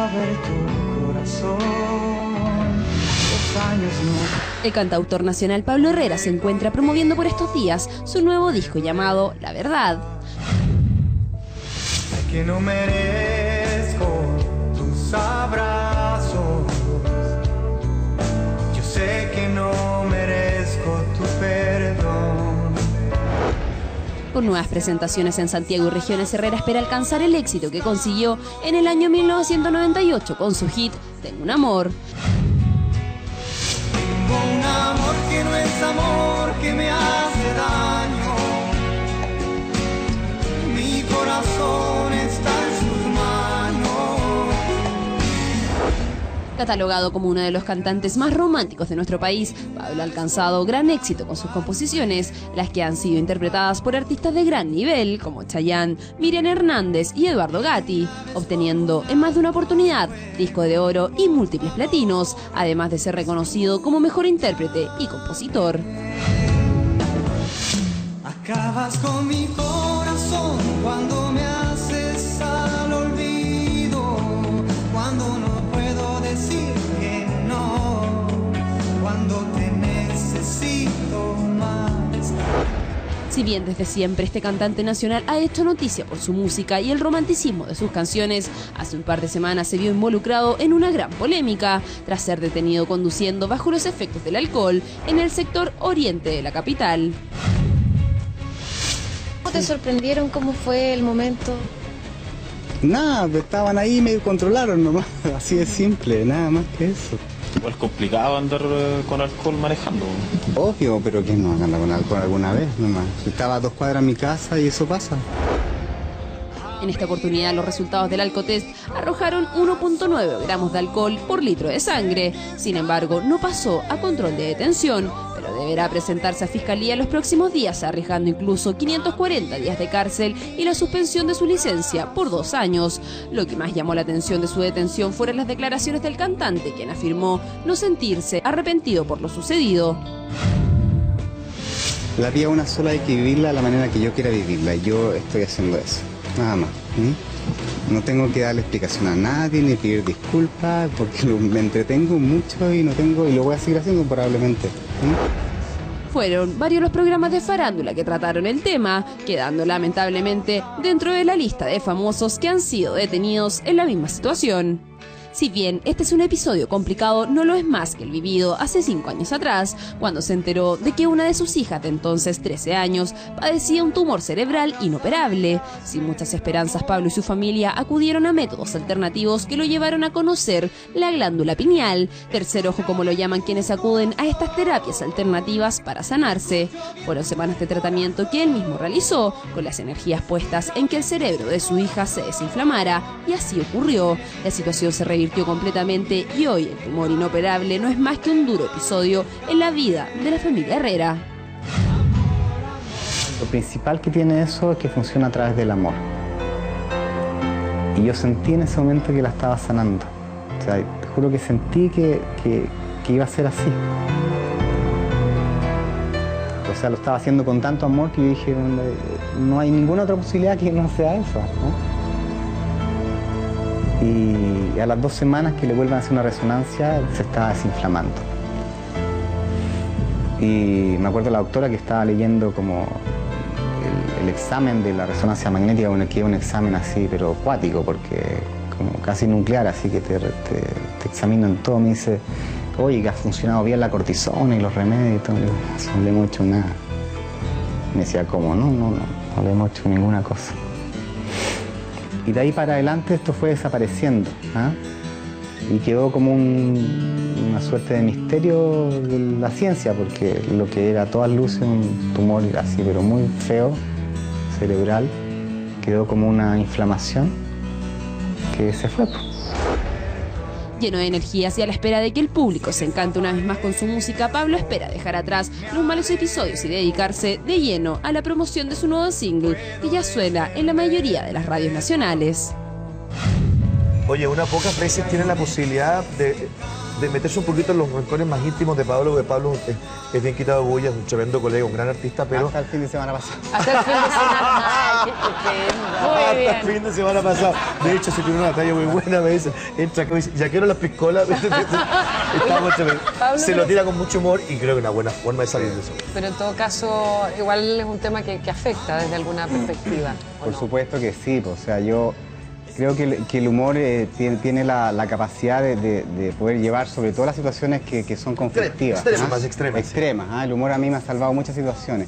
ver tu corazón. Los años no. El cantautor nacional Pablo Herrera se encuentra promoviendo por estos días su nuevo disco llamado La Verdad. Sé que no merezco tus abrazos, yo sé que no merezco tu perdón. Con nuevas presentaciones en Santiago y regiones, Herrera espera alcanzar el éxito que consiguió en el año 1998 con su hit Tengo un amor. Tengo un amor que no es amor, que me hace daño. Mi corazón está en sus manos. Catalogado como uno de los cantantes más románticos de nuestro país, Pablo ha alcanzado gran éxito con sus composiciones, las que han sido interpretadas por artistas de gran nivel como Chayanne, Miriam Hernández y Eduardo Gatti, obteniendo en más de una oportunidad disco de oro y múltiples platinos, además de ser reconocido como mejor intérprete y compositor. Acabas con mi corazón cuando me haces al olvido, cuando no puedo decir que no, cuando te necesito más. Si bien desde siempre este cantante nacional ha hecho noticia por su música y el romanticismo de sus canciones, hace un par de semanas se vio involucrado en una gran polémica tras ser detenido conduciendo bajo los efectos del alcohol en el sector oriente de la capital. ¿Cómo te sorprendieron? ¿Cómo fue el momento? Nada, estaban ahí y me controlaron nomás, así de simple, nada más que eso. Igual complicado andar con alcohol manejando. Obvio, pero ¿quién no anda con alcohol alguna vez nomás? Estaba a 2 cuadras de mi casa y eso pasa. En esta oportunidad los resultados del alcotest arrojaron 1.9 gramos de alcohol por litro de sangre. Sin embargo, no pasó a control de detención, pero deberá presentarse a Fiscalía en los próximos días, arriesgando incluso 540 días de cárcel y la suspensión de su licencia por 2 años. Lo que más llamó la atención de su detención fueron las declaraciones del cantante, quien afirmó no sentirse arrepentido por lo sucedido. La vida una sola, hay que vivirla de la manera que yo quiera vivirla, y yo estoy haciendo eso, nada más. No tengo que darle explicación a nadie ni pedir disculpas porque me entretengo mucho y lo voy a seguir haciendo probablemente. Fueron varios los programas de farándula que trataron el tema, quedando lamentablemente dentro de la lista de famosos que han sido detenidos en la misma situación. Si bien este es un episodio complicado, no lo es más que el vivido hace 5 años atrás, cuando se enteró de que una de sus hijas de entonces 13 años padecía un tumor cerebral inoperable. Sin muchas esperanzas, Pablo y su familia acudieron a métodos alternativos que lo llevaron a conocer la glándula pineal, tercer ojo como lo llaman quienes acuden a estas terapias alternativas para sanarse. Fueron semanas de tratamiento que él mismo realizó, con las energías puestas en que el cerebro de su hija se desinflamara, y así ocurrió. La situación se revirtió completamente y hoy el tumor inoperable no es más que un duro episodio en la vida de la familia Herrera. Lo principal que tiene eso es que funciona a través del amor. Y yo sentí en ese momento que la estaba sanando. O sea, te juro que sentí que iba a ser así. O sea, lo estaba haciendo con tanto amor que yo dije, no hay ninguna otra posibilidad que no sea eso, ¿no? Y a las 2 semanas que le vuelvan a hacer una resonancia, se estaba desinflamando. Y me acuerdo la doctora que estaba leyendo como el examen de la resonancia magnética, que es un examen así, pero acuático, porque como casi nuclear, así que te examinan todo. Me dice, oye, que ha funcionado bien la cortisona y los remedios y todo. No le hemos hecho nada. Me decía, ¿cómo? No le hemos hecho ninguna cosa. Y de ahí para adelante esto fue desapareciendo, y quedó como una suerte de misterio de la ciencia, porque lo que era a todas luces un tumor así, pero muy feo, cerebral, quedó como una inflamación que se fue. Lleno de energías y a la espera de que el público se encante una vez más con su música, Pablo espera dejar atrás los malos episodios y dedicarse de lleno a la promoción de su nuevo single, que ya suena en la mayoría de las radios nacionales. Oye, unas pocas veces tienen la posibilidad de de meterse un poquito en los rincones más íntimos de Pablo, porque Pablo es bien quitado de bulla, es un tremendo colega, un gran artista, pero... Hasta el fin de semana pasado. Hasta el fin de semana. Ay, qué estupendo. Muy Hasta bien. el fin de semana pasado. De hecho, se tiene una talla muy buena, me dice, entra acá y dice, ya quiero las piscolas. Estamos tremendo. Se lo tira con mucho humor y creo que una buena forma de salir de eso. Pero en todo caso, igual es un tema que afecta desde alguna perspectiva. ¿o Por no? supuesto que sí, pues, o sea, yo creo que el humor tiene la capacidad de poder llevar sobre todo las situaciones que son conflictivas. Extremas, ¿ah? más extremas. Extremas, ¿ah? El humor a mí me ha salvado muchas situaciones.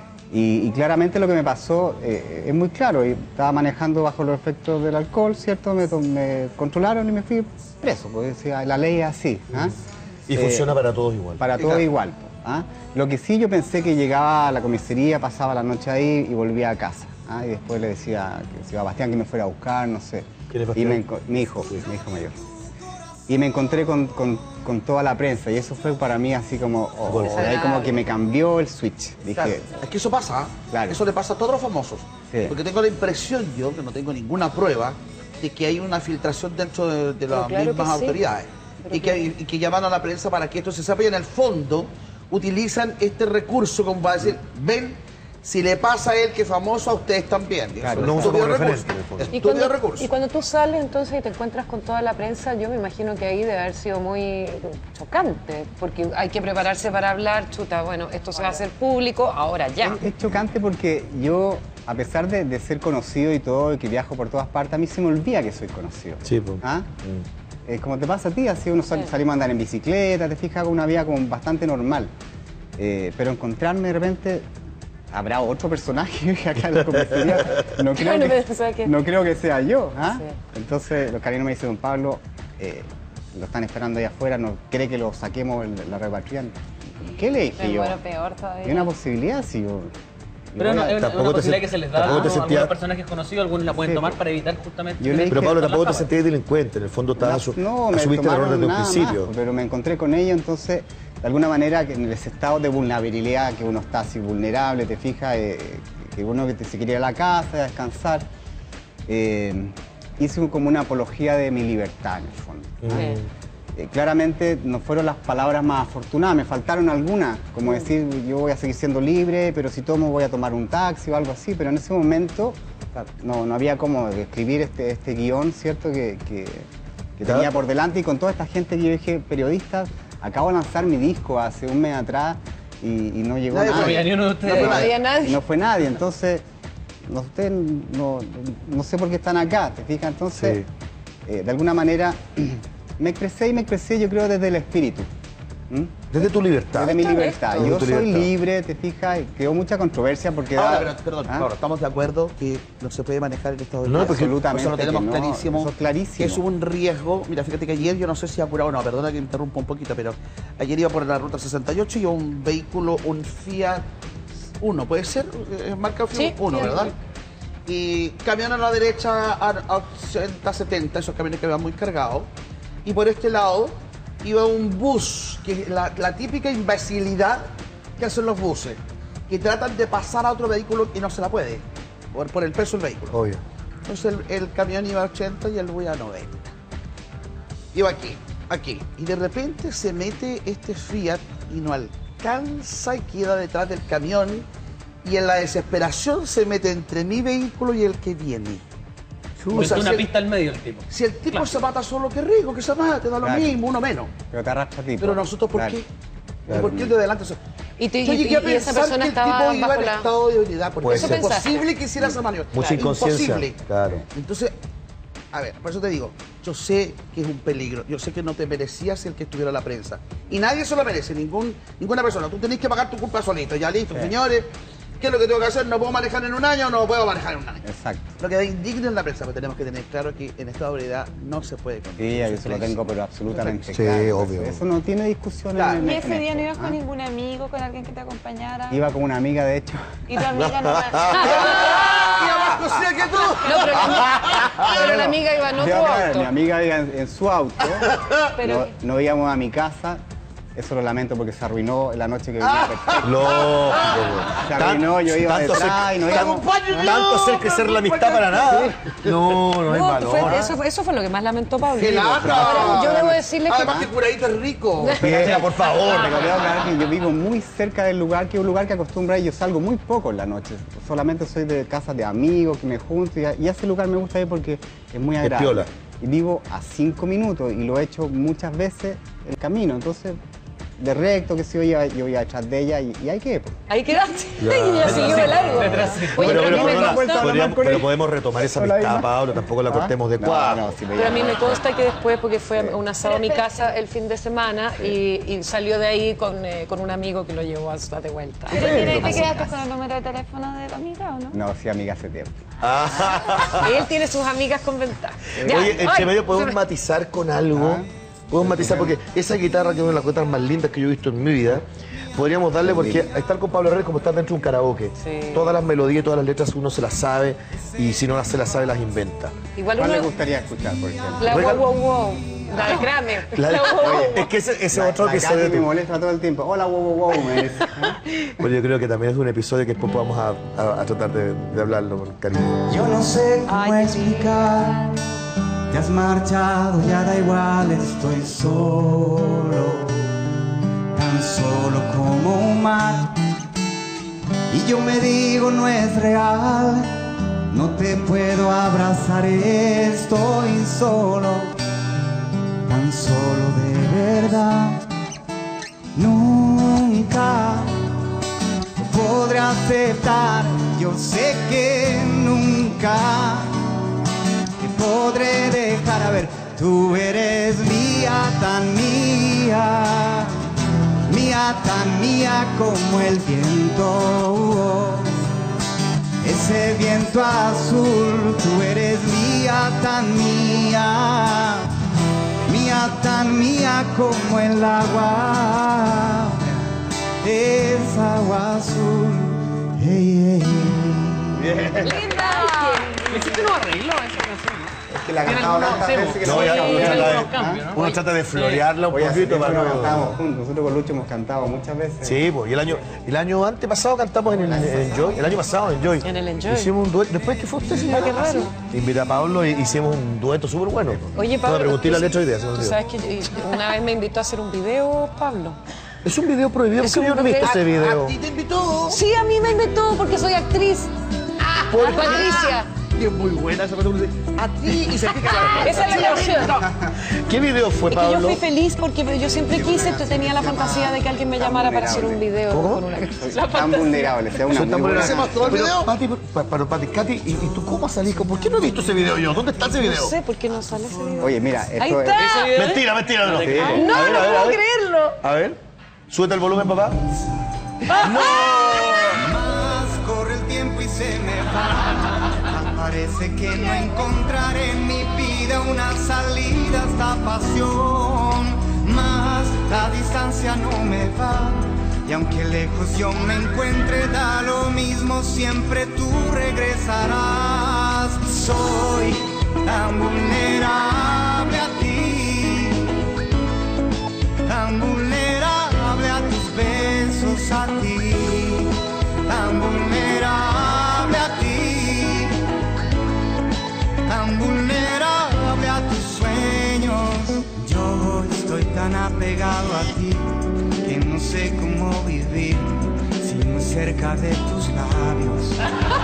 Y claramente lo que me pasó es muy claro. Estaba manejando bajo los efectos del alcohol, ¿cierto? Me controlaron y me fui preso, pues decía, la ley es así. ¿ah? Y funciona para todos igual. Para todos igual. pues, ¿ah? Lo que sí yo pensé que llegaba a la comisaría, pasaba la noche ahí y volvía a casa. ¿ah? Y después le decía que si iba a Bastián que me fuera a buscar, no sé. ¿Quién es Y Bastián? mi hijo mayor. Y me encontré con toda la prensa y eso fue para mí así como, ahí como que me cambió el switch. Dije, Claro, es que eso pasa, Claro. eso le pasa a todos los famosos. Sí. Porque tengo la impresión yo, que no tengo ninguna prueba, de que hay una filtración dentro de las claro mismas que sí. autoridades. Y que llaman a la prensa para que esto se sepa y en el fondo utilizan este recurso como para decir, ven, si le pasa a él que es famoso, a ustedes también. Claro, no usa Estúpido como recurso. referente, en el fondo. Estúpido recurso. Y cuando tú sales entonces y te encuentras con toda la prensa, yo me imagino que ahí debe haber sido muy chocante, porque hay que prepararse para hablar, chuta, bueno, esto se va a hacer público, ahora ya. Es chocante porque yo, a pesar de ser conocido y todo, y que viajo por todas partes, a mí se me olvida que soy conocido. Sí, pues. ¿Ah? Como te pasa a ti, así salimos a andar en bicicleta, te fijas, una vida como bastante normal. Pero encontrarme de repente, habrá otro personaje acá en la comisaría, no creo, Bueno, que, pensaba que- no creo que sea yo. ¿ah? Sí. Entonces los cariños me dicen, don Pablo, lo están esperando ahí afuera, no cree que lo saquemos, la repatrian. ¿Qué le dije Me yo? muero peor todavía. Hay una posibilidad, si yo... Pero no, es Tampoco una te posibilidad sen- que se les da tampoco te a sentía- algunos personajes conocidos, algunos la pueden Sí, tomar pues. para evitar justamente... Yo le dije- Pero Pablo, Con tampoco la te fama. sentías delincuente, en el fondo estabas No, me asumiste el error tomaron desde un nada principio. más, pero me encontré con ella, entonces, de alguna manera, que en ese estado de vulnerabilidad, que uno está así vulnerable, te fijas, que uno que se quería ir a la casa, a descansar, hice como una apología de mi libertad, en el fondo. Sí. Claramente no fueron las palabras más afortunadas, me faltaron algunas, como decir, yo voy a seguir siendo libre, pero si tomo voy a tomar un taxi o algo así, pero en ese momento no había cómo escribir este guión, ¿cierto?, que tenía por delante y con toda esta gente que yo dije, periodistas, acabo de lanzar mi disco hace un mes atrás y no llegó Nadie nadie. fue. No había ni uno de ustedes. No había nadie. No fue nadie, entonces, ustedes no sé por qué están acá, ¿te fijas? Entonces, de alguna manera, me expresé, yo creo, desde el espíritu. ¿m? Desde tu libertad. Desde mi libertad. Desde Yo tu soy libertad. libre, te fijas, y creo mucha controversia porque... Ahora, da- pero, perdón, ¿ah? Pablo, estamos de acuerdo que no se puede manejar el estado de No, gracia. porque absolutamente Eso lo tenemos que no, clarísimo. eso es clarísimo. Que es un riesgo. Mira, fíjate que ayer, yo no sé si ha curado o no, perdona que interrumpa un poquito, pero ayer iba por la ruta 68 y un vehículo, un Fiat Uno, ¿puede ser? Marca Fiat Sí, Uno, Fiat ¿verdad? Uno. Y camión a la derecha a 80, 70, esos camiones que van muy cargados. Y por este lado iba un bus, que es la típica imbecilidad que hacen los buses, que tratan de pasar a otro vehículo y no se la puede, por el peso del vehículo. Obvio. Entonces el camión iba a 80 y el bus a 90. Iba aquí. Y de repente se mete este Fiat y no alcanza y queda detrás del camión. Y en la desesperación se mete entre mi vehículo y el que viene. Puso si una el- pista al medio el tipo. Si el tipo Claro. se mata solo, qué rico, que se mate, da lo Claro. mismo, uno menos. Pero te arrastra a ti. Pero nosotros, ¿por Claro. qué? ¿Por qué el de adelante? Y Yo llegué a y esa pensar persona que el estaba tipo iba bajo en la... estado de ebriedad, porque Puede es ser. imposible que hiciera esa maniobra. Mucha inconsciencia. Imposible. Claro. Entonces, a ver, por eso te digo, yo sé que es un peligro, yo sé que no te merecías el que estuviera en la prensa. Y nadie se lo merece, ninguna persona. Tú tenés que pagar tu culpa solito, ya listo, señores. ¿Qué es lo que tengo que hacer? ¿No puedo manejar en un año? No puedo manejar en un año. Exacto. Lo que da indigno en la prensa, pero tenemos que tener claro que en estado de ebriedad no se puede conducir. Sí, Eso eso lo es tengo, pero absolutamente Sí, claro. obvio. Eso no tiene discusión. Claro. en ¿Y ese día no ibas esto, con ¿ah? ningún amigo, con alguien que te acompañara? Iba con una amiga, de hecho. Y tu amiga no va. ¡Iba más cocida que tú! No, pero la amiga iba en Yo, otro claro, auto. mi amiga iba en su auto. Pero- No íbamos a mi casa. Eso lo lamento porque se arruinó la noche que venía perfecta. Lógico. Se arruinó, yo iba detrás y no íbamos... Tanto hacer crecer la amistad para nada. No hay valor. Eso fue lo que más lamentó Pablo. ¡Qué lata! Ahora, yo debo decirles que... Además que curadito es rico. Mira, por favor. Pero debo aclarar que yo vivo muy cerca del lugar, que es un lugar que acostumbra y yo salgo muy poco en la noche. Solamente soy de casas de amigos, que me junto y a ese lugar me gusta ir porque es muy agradable. piola. Y vivo a 5 minutos y lo he hecho muchas veces el camino, entonces de recto que si yo iba detrás de ella y ahí quedé. Pues. Ahí quedaste. Y ella siguió de largo. Oye, pero a mí me consta... Pero podemos retomar esa amistad, Pablo, tampoco la cortemos de cuadro. Pero a mí me consta que después, porque fue un asado a mi casa el fin de semana y salió de ahí con un amigo que lo llevó hasta de vuelta. ¿Pero te quedaste con el número de teléfono de la amiga o no? No, sí, amiga, hace tiempo. Él tiene sus amigas con ventaja. Oye, entre medio podemos matizar con algo. Podemos matizar porque esa guitarra, que es una de las cosas más lindas que yo he visto en mi vida, podríamos darle porque estar con Pablo Herrera como estar dentro de un karaoke. Sí. Todas las melodías y todas las letras uno se las sabe y si no se las sabe las inventa. Igual ¿Cuál uno... le gustaría escuchar, por ejemplo? La wow, wow, wow. La de Kramer. Es que ese otro que episodio me molesta todo el tiempo. Hola, wow, wow, wow, me dice. Bueno, yo creo que también es un episodio que después vamos a tratar de hablarlo con cariño. Yo no sé cómo explicar. Te has marchado, ya da igual, estoy solo, tan solo como un mar. Y yo me digo, no es real, no te puedo abrazar, estoy solo, tan solo de verdad. Nunca podré aceptar, yo sé que nunca podré dejar. A ver, tú eres mía, tan mía, mía, tan mía como el viento, ese viento azul. Tú eres mía, tan mía, mía, tan mía como el agua, es agua azul. Hey, hey, hey. ¡Linda! ¿Hiciste unos arreglos a esa canción, no? Es que la cantaba tantas veces que Uno trata de florearla un poquito para no cantábamos juntos. Nosotros con Lucho hemos cantado muchas veces. Sí, pues, y el año antepasado cantamos en el Enjoy. El año pasado en Enjoy. En el Enjoy. Hicimos un dueto. Después que fue usted, Qué raro. Invité a Pablo y hicimos un dueto súper bueno. Oye, Pablo, me pregunté la letra hoy día. tú sabes que una vez me invitó a hacer un video, Pablo. Es un video prohibido, porque yo no he visto ese video. ¿A ti te invitó? Sí, a mí me invitó porque soy actriz. Por Patricia. Y es muy buena esa persona. A ti y se pica la... Esa es la canción. ¿Qué video fue, Es que yo Pablo? fui feliz porque yo siempre quise, tenía la fantasía de que alguien me llamara para hacer un video con una actriz. Soy tan vulnerable, sea una Soy tan muy buena. vulnerable. ¿Hacemos todo el video? Pati, Katy, ¿y tú cómo salís? ¿Por qué no he visto ese video yo? ¿Dónde está ese video? No sé por qué no sale ese video. Oye, mira, Ahí esto está. es... Mentira, no. Sí. No, A ver, no a ver, puedo a ver. creerlo. A ver, súbete el volumen, papá. Más corre el tiempo y se me va. Parece que no encontraré en mi vida una salida a esta pasión. Más la distancia no me va. Y aunque lejos yo me encuentre, da lo mismo, siempre tú regresarás. Soy tan vulnerable a ti, tan vulnerable a tus besos, a ti, tan vulnerable a ti, tan vulnerable a tus sueños. Yo estoy tan apegado a ti que no sé cómo vivir si muy cerca de tus labios.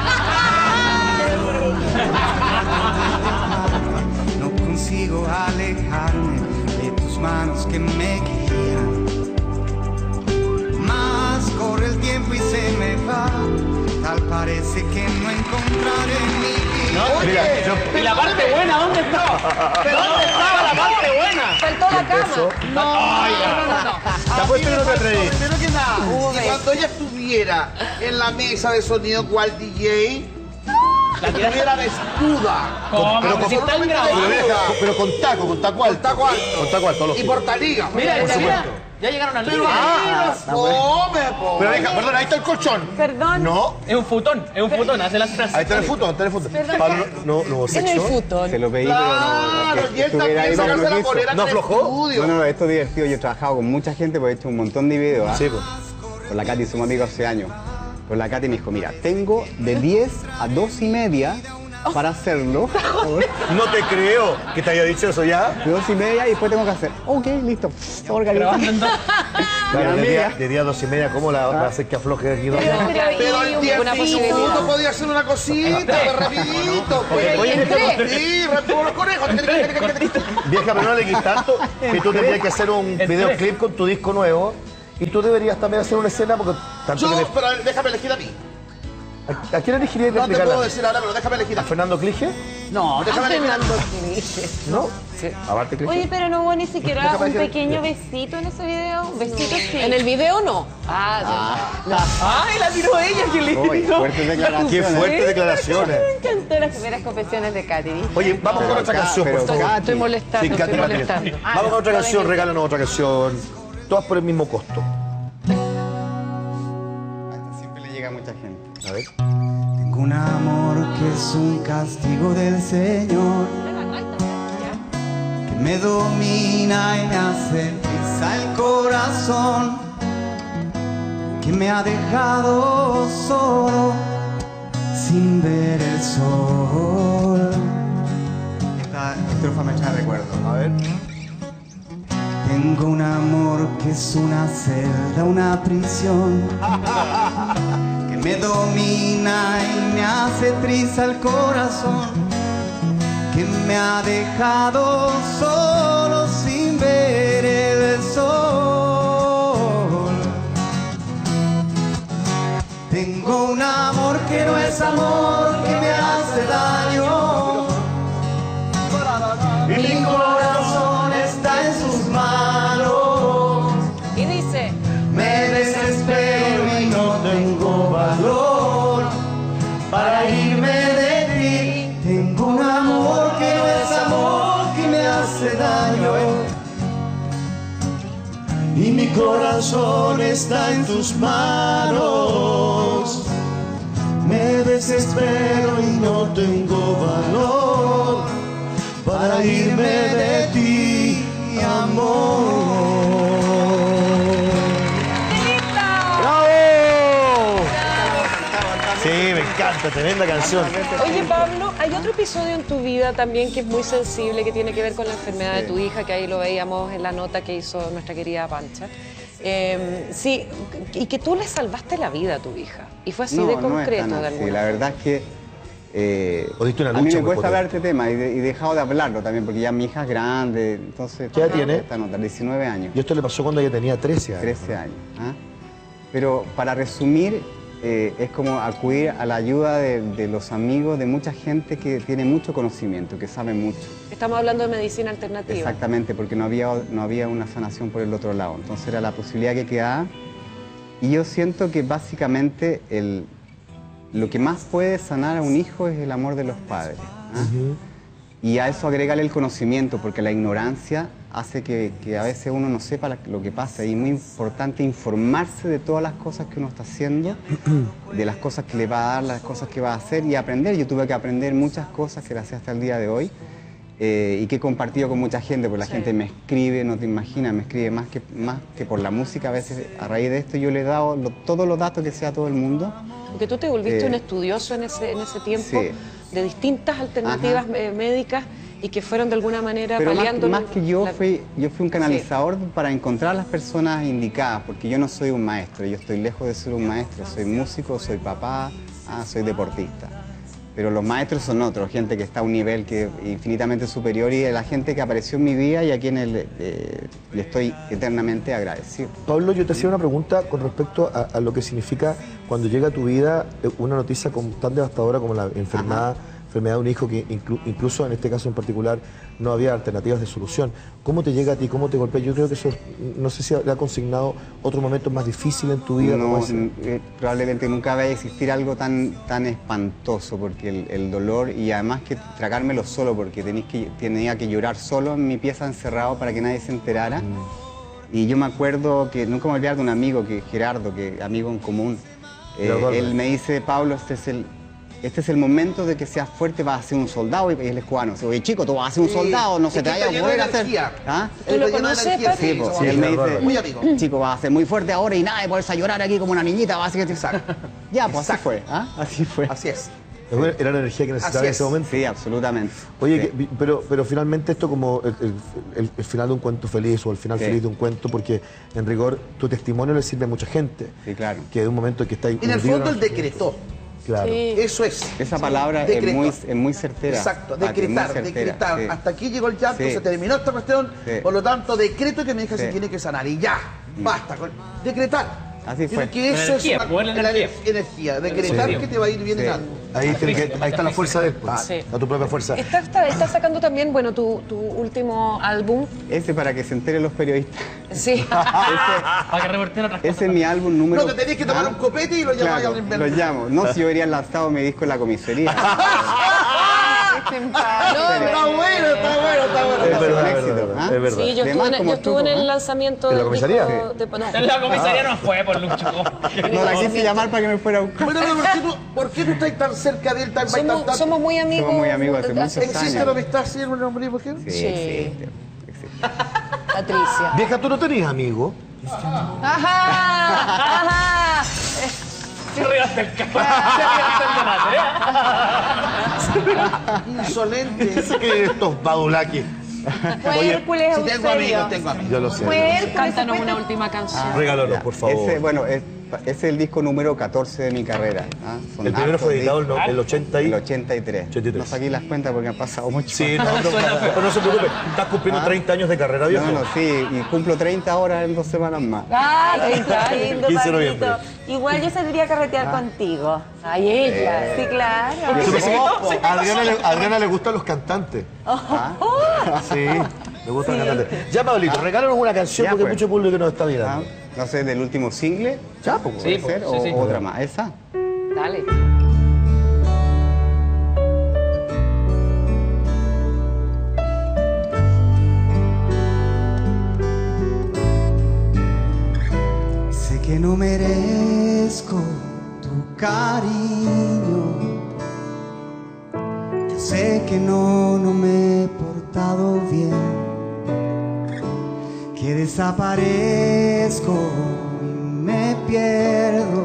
No consigo alejarme de tus manos que me guían. Más corre el tiempo y se me va. Tal parece que no encontraré en mi vida. No, mira, ¿y la parte buena dónde estaba? ¿Dónde estaba la parte buena? Faltó la cama. Te apuesto que no te atreví. Primero que nada, y cuando ella estuviera en la mesa de sonido cual DJ, la estuviera desnuda. ¿Cómo? Si está en grabado. Pero con taco alto. Con taco alto. Con taco alto, Y lógico. portaliga. Mira, Por mira, supuesto. Ya llegaron al Pero living. fome, po. Pero deja, perdón, ahí está el colchón. Perdón. No, Es un futón, hace las frases. ahí está el futón, está el futón. Pablo, no, no, En el sexo. futón. Se lo pedí, Claro, y él estuviera ahí, también pero sacarse no la quiso. polera ¿No con el aflojó? estudio. No, esto es divertido. Yo he trabajado con mucha gente, porque he hecho un montón de videos. ¿ah? Sí, pues. Con la Katy somos amigos hace años. Con la Katy me dijo, mira, tengo de 10 a 2:30 para hacerlo. No te creo que te haya dicho eso ya. De 2:30 y después tengo que hacer. Ok, listo. Todo organizado. Claro, Mi amiga. de día a 2:30, ¿cómo la va a hacer que afloje aquí? Pero en 10 Una minutos posibilidad. podía hacer una cosita, pues, rapidito. Pues. Oye, Sí, como los conejos. Vieja, pero no le quis tanto que tú tendrías que hacer un videoclip con tu disco nuevo y tú deberías también hacer una escena porque tanto Yo, que pero déjame elegir a mí. ¿A quién elegirías de No te explicarla? puedo decir ahora, pero déjame elegir ¿A a mí. Fernando Clige? No, déjame elegir a mí. ¿No? Aparte Clige. Oye, pero no hubo ni siquiera Déjame un que- pequeño besito en ese video. Un besito sí. En el video no. ¡Ay, la tiró ella! ¡Qué lindo! Uy, fuertes ¡Qué declaraciones. fuertes declaraciones! Me encantó las primeras confesiones de Katy. Oye, vamos con otra canción, por favor. Katy, Estoy molestando, Sí, Katy estoy Martínez. molestando. Vamos con otra canción, regálanos otra canción. Todas por el mismo costo. Siempre le llega a mucha gente. A ver. Tengo un amor que es un castigo del Señor, que me domina y me hace prisa el corazón, que me ha dejado solo sin ver el sol. Esta estrofa me trae recuerdo. A ver. Tengo un amor que es una celda, una prisión, que me domina y me hace triza el corazón, que me ha dejado solo sin ver el sol. Tengo un amor que no es amor, que me hace daño, y mi corazón está en sus manos. Y dice, Me desespero y no tengo valor para irme de ti. Tengo un amor que no es amor, que me hace daño, y mi corazón está en tus manos. Me desespero y no tengo valor para irme de ti, amor. ¡Bravo! Sí, me encanta, tremenda canción. oye Pablo, hay otro episodio en tu vida también que es muy sensible, que tiene que ver con la enfermedad de tu hija, que ahí lo veíamos en la nota que hizo nuestra querida Pancha. Sí, y que tú le salvaste la vida a tu hija. Y fue así de concreto, no es tan de así. alguna La verdad es que O diste una a mí lucha me muy cuesta hablar de potente. este tema y he dejado de hablarlo también porque ya mi hija es grande, entonces... ¿Qué edad tiene? Esta nota, 19 años. Y esto le pasó cuando ella tenía 13 años. 13 años. ¿Ah? Pero para resumir, es como acudir a la ayuda de los amigos, de mucha gente que tiene mucho conocimiento, que sabe mucho. Estamos hablando de medicina alternativa. Exactamente, porque no había una sanación por el otro lado. Entonces era la posibilidad que quedaba. Y yo siento que básicamente lo que más puede sanar a un hijo es el amor de los padres. ¿Ah? Y a eso agregarle el conocimiento, porque la ignorancia hace que a veces uno no sepa lo que pasa. Y es muy importante informarse de todas las cosas que uno está haciendo, de las cosas que le va a dar, las cosas que va a hacer y aprender. Yo tuve que aprender muchas cosas que las sé hasta el día de hoy y que he compartido con mucha gente, porque la gente me escribe, no te imaginas, me escribe más que por la música. A veces a raíz de esto yo le he dado todos los datos que sea a todo el mundo. Porque tú te volviste un estudioso en ese tiempo sí. de distintas alternativas médicas y que fueron de alguna manera Pero paliando... más que yo fui un canalizador para encontrar a las personas indicadas, porque yo no soy un maestro, yo estoy lejos de ser un maestro, soy músico, soy papá, soy deportista. Pero los maestros son otros, gente que está a un nivel que infinitamente superior y la gente que apareció en mi vida y a quienes le estoy eternamente agradecido. Pablo, yo te hacía una pregunta con respecto a lo que significa cuando llega a tu vida una noticia tan devastadora como la enfermedad de un hijo que incluso en este caso en particular no había alternativas de solución. ¿Cómo te llega a ti? ¿Cómo te golpea? Yo creo que eso, no sé si le ha consignado otro momento más difícil en tu vida. No, probablemente nunca vaya a existir algo tan espantoso, porque el dolor y además que tragármelo solo, porque tenía que llorar solo en mi pieza encerrado para que nadie se enterara. Y yo me acuerdo que nunca me voy a olvidar de un amigo, que Gerardo, que amigo en común. Él me dice, Pablo, este es el momento de que seas fuerte, vas a ser un soldado. Y él es cubano. Oye, chico, tú vas a ser un soldado, no se te vaya a poder hacer. ¿Ah? ¿Tú lo conoces, Pati? Sí, pues, él me dice, muy amigo. Chico, vas a ser muy fuerte ahora y nada de poderse a llorar aquí como una niñita, vas a ser que te saca. Ya, pues así fue. ¿Ah? Así fue. Así es. Era la energía que necesitaba en ese momento. Sí, absolutamente. Oye, sí. Pero finalmente esto como el final de un cuento feliz o el final feliz de un cuento, porque en rigor tu testimonio le sirve a mucha gente. Sí, claro. Que de un momento que está ahí. En el fondo él decretó. Claro. Sí. Eso es. Esa palabra es muy certera. Exacto, Pati, decretar, muy certera, decretar. sí. Hasta aquí llegó el llanto, Sí. se terminó esta cuestión, Sí. por lo tanto decreto que mi hija se Sí. tiene que sanar y ya, basta. Decretar. Así fue. Creo que eso Energía, es buena energía. energía, decretar que te va a ir bien en algo. Ahí está la fuerza de él, pues. Sí. Está tu propia fuerza. Estás sacando también, bueno, tu último álbum. Ese para que se enteren los periodistas. Sí. Para que revertir otras cosas. Ese es mi álbum número... No, te tenés que tomar un copete y lo llamas Claro, al lo llamo. No, si yo habría lanzado mi disco en la comisaría. Está bueno, está bueno, está bueno. Es verdad, un es éxito, verdad, ¿ah? es verdad. Sí, yo estuve en el lanzamiento ¿En la del comisaría? disco no. En la comisaría no fue por Lucho. No la quise llamar para que me fuera a buscar. Bueno, ¿por qué tú estás tan cerca de él, tan Somos muy amigos. Somos muy amigos hace muchos ¿Existe años. la amistad así en un hombre y mujer? Sí, Sí. existe. Patricia. Vieja, tú no tenías amigos. Ajá. Se riaste el carro. Se riaste el Insolente. ¿Qué que estos badulakis? Fue Hércules Si tengo amigos, tengo amigos. Yo lo sé. Fue Hércules. Cántanos una última canción. Regálanos, Ya, por favor. Ese es el disco número 14 de mi carrera. ¿Ah? Son El primero hartos fue editado discos. el 80 y... El 83. 83. No saqué las cuentas porque han pasado mucho. Sí, no se preocupe. Estás cumpliendo 30 años de carrera, viejo. No, sí, y cumplo 30 ahora en 2 semanas más. Ah, qué lindo, 15 de Pablito. noviembre. Igual yo saldría a carretear contigo. Ay, ella. Sí, claro. Yo pensé que a Adriana le gustan los cantantes. Sí, le gustan los cantantes. Ya, Pablito, regálanos una canción Ya, porque pues. hay mucho público que nos está Ah, mirando. no sé, del último single. Ya, pues. Sí, Puede ser, sí, o sí. otra más. ¿Esa? Dale. Sé que no merezco tu cariño. Yo sé que no me he portado bien. Que desaparezco y me pierdo.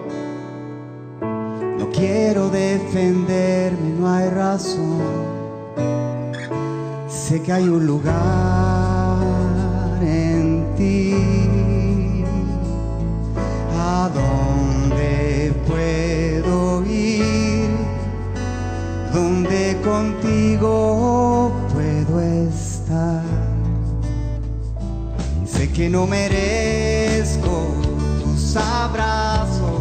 No quiero defenderme, no hay razón. Sé que hay un lugar en ti a donde puedo ir, donde contigo puedo estar. Sé que no merezco tus abrazos,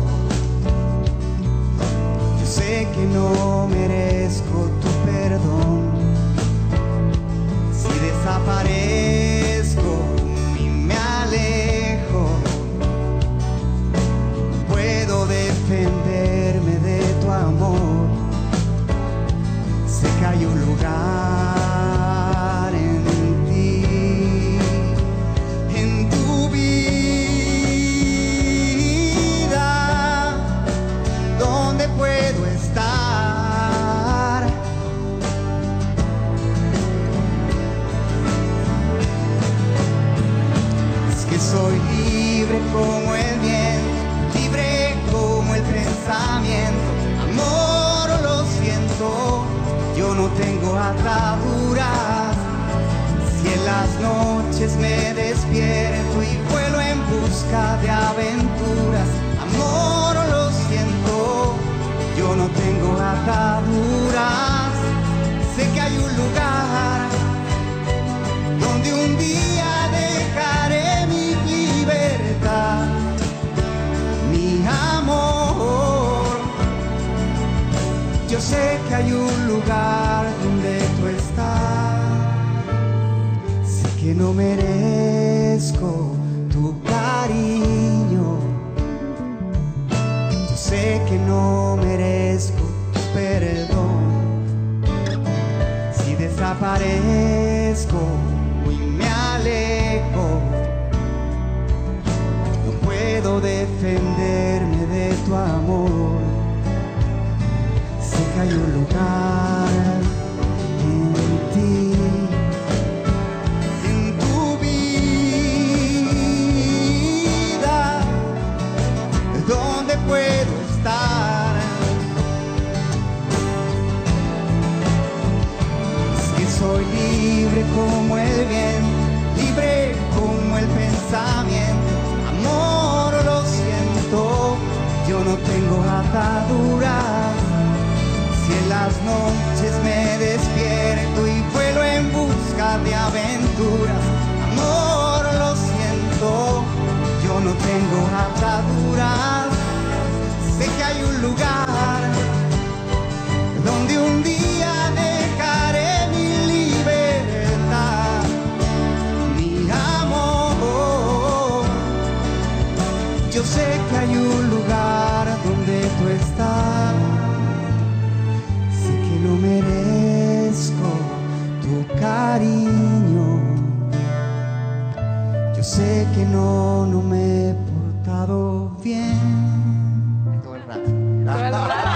yo sé que no merezco tu perdón. Si desaparezco y me alejo, no puedo defenderme de tu amor. Sé que hay un lugar en ti, en tu vida, donde puedo estar. Es que soy libre como el viento, libre como el pensamiento. Amor, lo siento, yo no tengo ataduras. Si en las noches me despierto y vuelo en busca de aventuras. Amor, lo siento, yo no tengo ataduras. Sé que hay un lugar donde un día dejaré mi libertad, mi amor. Yo sé que hay un lugar donde tú estás. Sé que no merezco tu cariño. Yo sé que no merezco tu perdón. Si desaparezco y me alejo, defenderme de tu amor. Sé que hay un lugar en ti, en tu vida, donde puedo estar. Es que soy libre como el viento, libre como el pensamiento. Amor, lo siento, yo no tengo ataduras. Si en las noches me despierto y vuelo en busca de aventuras. Amor, lo siento, yo no tengo ataduras. Sé que hay un lugar donde un día dejaré mi libertad, mi amor. Yo sé que hay un lugar donde tú estás. Sé que no merezco tu cariño. Yo sé que no me he portado bien. Todo el rato.